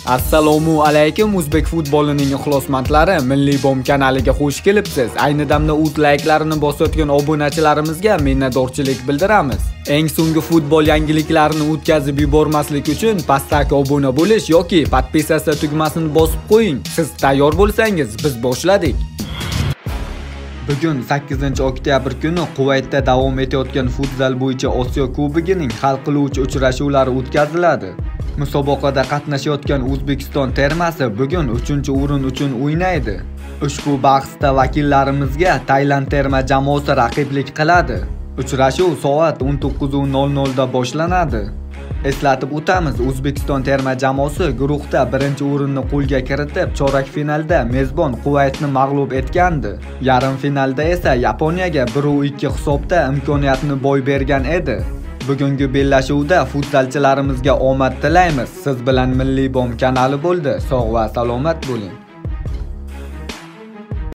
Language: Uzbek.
Assalomu alaykum o'zbek futbolining ixlosmandlari, Milliy Bomb kanaliga xush kelibsiz. Ayni damda like-larini bosayotgan obunachilarimizga minnatdorchilik bildiramiz. Eng so'nggi futbol yangiliklarini o'tkazib yubormaslik uchun pastdagi obuna bo'lish yoki podpisatsiya tugmasini bosib qo'ying. Siz tayyor bo'lsangiz, biz boshladik. Bugun 8-oktyabr kuni Kuvaytda davom etayotgan futzal bo'yicha Osiyo Kubogining hal qiluvchi uchrashuvlari o'tkaziladi. Musobaqada qatnashayotgan O'zbekiston termasi bugun 3-o'rin uchun o'ynaydi. Ushbu bahsda vakillarimizga Tailand terma jamoasi raqiblik qiladi. Uchrashuv soat 19:00 da boshlanadi. Eslatib o'tamiz, O'zbekiston terma jamoasi guruhda birinchi o'rinni qo'lga kiritib, chorak finalda mezbon Kuvaytni mag'lub etgandi. Yarim finalda esa Yaponiyaga 1-2 hisobda imkoniyatni boy bergan edi. Bugungi bellashuvda futzalchilarimizga omad tilaymiz. Siz bilan Milliy Bomb kanali bo'ldi. Sog' va salomat bo'ling.